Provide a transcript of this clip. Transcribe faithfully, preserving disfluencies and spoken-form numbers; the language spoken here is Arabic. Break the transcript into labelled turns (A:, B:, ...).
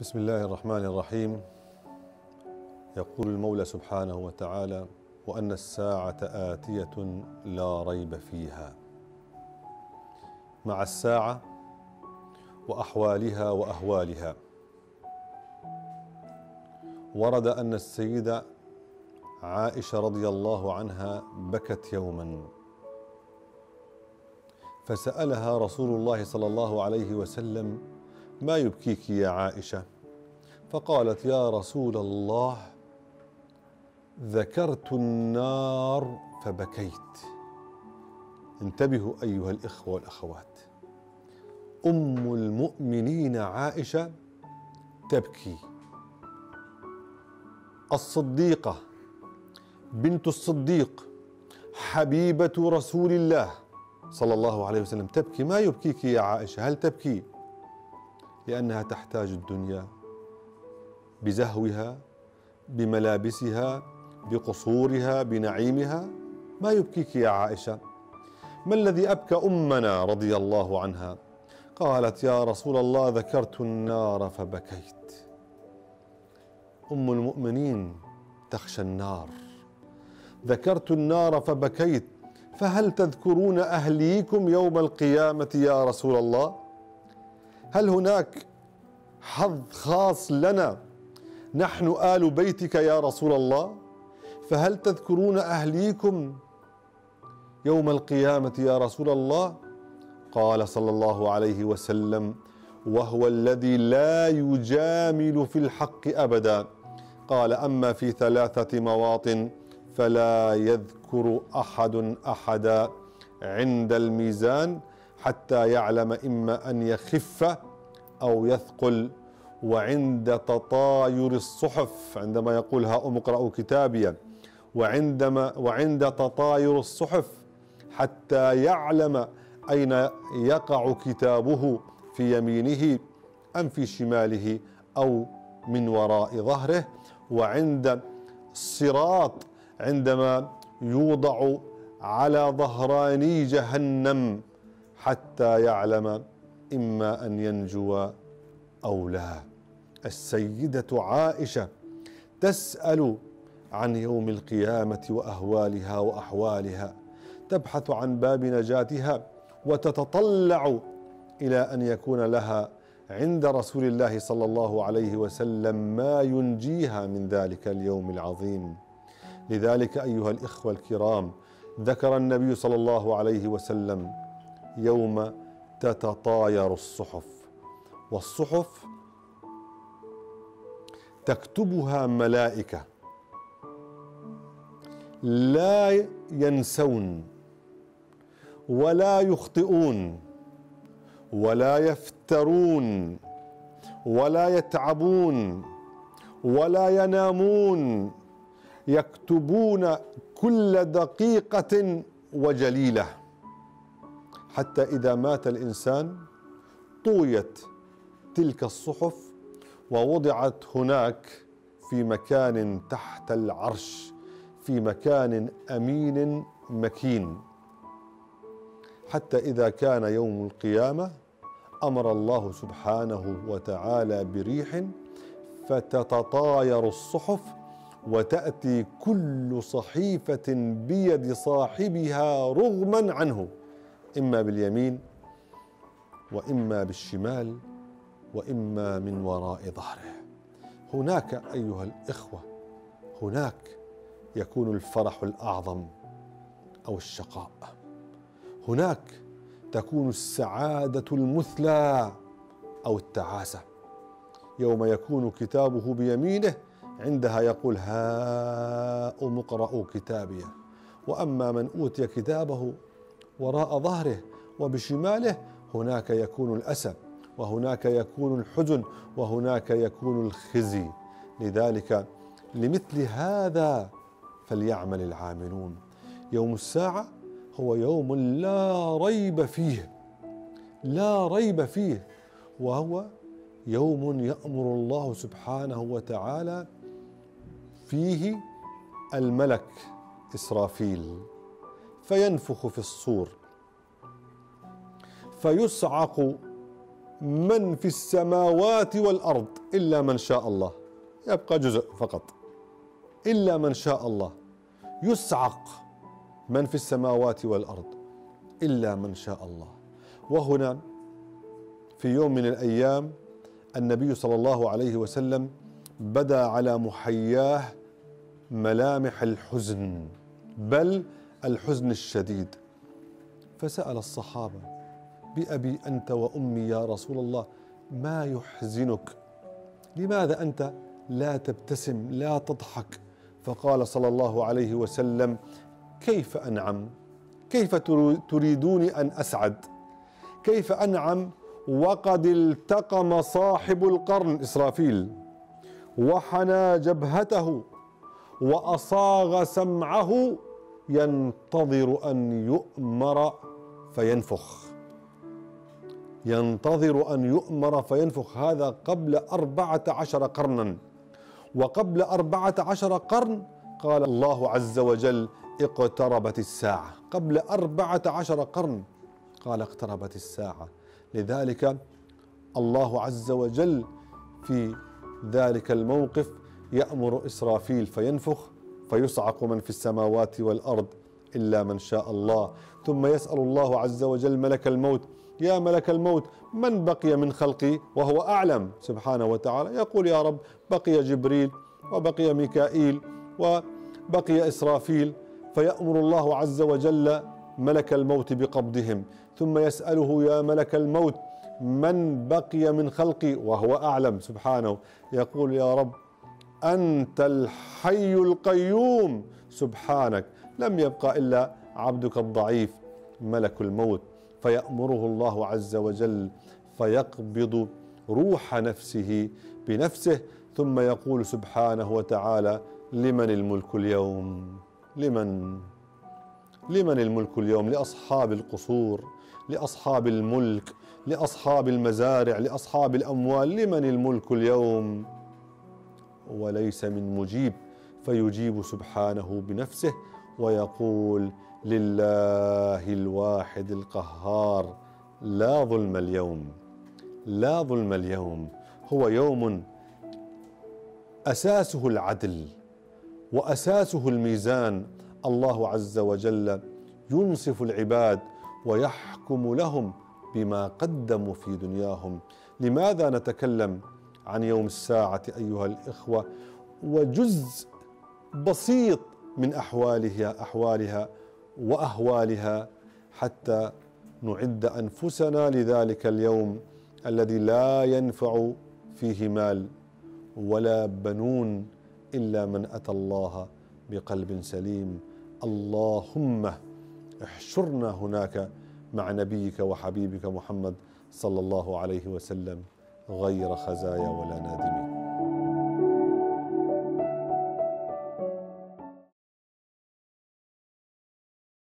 A: بسم الله الرحمن الرحيم. يقول المولى سبحانه وتعالى: وأن الساعة آتية لا ريب فيها. مع الساعة وأحوالها وأهوالها، ورد أن السيدة عائشة رضي الله عنها بكت يوما، فسألها رسول الله صلى الله عليه وسلم: ما يبكيك يا عائشة؟ فقالت: يا رسول الله، ذكرت النار فبكيت. انتبهوا أيها الإخوة والأخوات، أم المؤمنين عائشة تبكي، الصديقة بنت الصديق حبيبة رسول الله صلى الله عليه وسلم تبكي. ما يبكيك يا عائشة؟ هل تبكي لأنها تحتاج الدنيا بزهوها، بملابسها، بقصورها، بنعيمها؟ ما يبكيك يا عائشة؟ ما الذي أبكى أمنا رضي الله عنها؟ قالت: يا رسول الله، ذكرت النار فبكيت. أم المؤمنين تخشى النار. ذكرت النار فبكيت، فهل تذكرون أهليكم يوم القيامة يا رسول الله؟ هل هناك حظ خاص لنا نحن آل بيتك يا رسول الله؟ فهل تذكرون أهليكم يوم القيامة يا رسول الله؟ قال صلى الله عليه وسلم: وهو الذي لا يجامل في الحق أبدا. قال: أما في ثلاثة مواطن فلا يذكر أحد أحدا عند الميزان حتى يعلم إما أن يخف أو يثقل، وعند تطاير الصحف، عندما يقول: هاؤم اقرأوا كتابي، وعندما وعند تطاير الصحف حتى يعلم أين يقع كتابه، في يمينه أم في شماله أو من وراء ظهره، وعند الصراط عندما يوضع على ظهراني جهنم حتى يعلم إما أن ينجو أو لا. السيدة عائشة تسأل عن يوم القيامة وأهوالها وأحوالها، تبحث عن باب نجاتها، وتتطلع إلى أن يكون لها عند رسول الله صلى الله عليه وسلم ما ينجيها من ذلك اليوم العظيم. لذلك أيها الإخوة الكرام، ذكر النبي صلى الله عليه وسلم يوم تتطاير الصحف، والصحف تكتبها ملائكة لا ينسون ولا يخطئون ولا يفترون ولا يتعبون ولا ينامون، يكتبون كل دقيقة وجليلة، حتى إذا مات الإنسان طويت تلك الصحف ووضعت هناك في مكان تحت العرش، في مكان أمين مكين، حتى إذا كان يوم القيامة أمر الله سبحانه وتعالى بريح فتتطاير الصحف، وتأتي كل صحيفة بيد صاحبها رغما عنه، إما باليمين وإما بالشمال وإما من وراء ظهره. هناك أيها الإخوة، هناك يكون الفرح الأعظم أو الشقاء، هناك تكون السعادة المثلى أو التعاسة. يوم يكون كتابه بيمينه عندها يقول: هاؤم اقرءوا كتابي. وأما من أوتي كتابه وراء ظهره وبشماله، هناك يكون الأسى، وهناك يكون الحزن، وهناك يكون الخزي. لذلك لمثل هذا فليعمل العاملون. يوم الساعة هو يوم لا ريب فيه، لا ريب فيه، وهو يوم يأمر الله سبحانه وتعالى فيه الملك إسرافيل فينفخ في الصور، فيصعق من في السماوات والأرض إلا من شاء الله، يبقى جزء فقط، إلا من شاء الله. يصعق من في السماوات والأرض إلا من شاء الله. وهنا في يوم من الأيام النبي صلى الله عليه وسلم بدا على محياه ملامح الحزن، بل الحزن الشديد، فسأل الصحابة: بأبي أنت وأمي يا رسول الله، ما يحزنك؟ لماذا أنت لا تبتسم لا تضحك؟ فقال صلى الله عليه وسلم: كيف أنعم؟ كيف تريدون أن أسعد؟ كيف أنعم وقد التقم صاحب القرن إسرافيل وحنى جبهته وأصاغ سمعه ينتظر أن يؤمر فينفخ، ينتظر أن يؤمر فينفخ. هذا قبل أربعة عشر قرنا، وقبل أربعة عشر قرن قال الله عز وجل: اقتربت الساعة. قبل أربعة عشر قرن قال: اقتربت الساعة. لذلك الله عز وجل في ذلك الموقف يأمر إسرافيل فينفخ، فيصعق من في السماوات والأرض إلا من شاء الله. ثم يسأل الله عز وجل ملك الموت: يا ملك الموت، من بقي من خلقي؟ وهو أعلم سبحانه وتعالى. يقول: يا رب، بقي جبريل وبقي ميكائيل وبقي إسرافيل. فيأمر الله عز وجل ملك الموت بقبضهم، ثم يسأله: يا ملك الموت، من بقي من خلقي؟ وهو أعلم سبحانه. يقول: يا رب، أنت الحي القيوم سبحانك، لم يبقى إلا عبدك الضعيف ملك الموت. فيأمره الله عز وجل فيقبض روح نفسه بنفسه، ثم يقول سبحانه وتعالى: لمن الملك اليوم؟ لمن لمن الملك اليوم؟ لأصحاب القصور، لأصحاب الملك، لأصحاب المزارع، لأصحاب الأموال. لمن الملك اليوم؟ وليس من مجيب، فيجيب سبحانه بنفسه ويقول: لله الواحد القهار، لا ظلم اليوم، لا ظلم اليوم. هو يوم أساسه العدل وأساسه الميزان. الله عز وجل ينصف العباد ويحكم لهم بما قدموا في دنياهم. لماذا نتكلم عن يوم الساعة أيها الإخوة وجزء بسيط من أحوالها أحوالها وأهوالها حتى نعد أنفسنا لذلك اليوم الذي لا ينفع فيه مال ولا بنون إلا من أتى الله بقلب سليم. اللهم احشرنا هناك مع نبيك وحبيبك محمد صلى الله عليه وسلم غير خزايا ولا نادمين.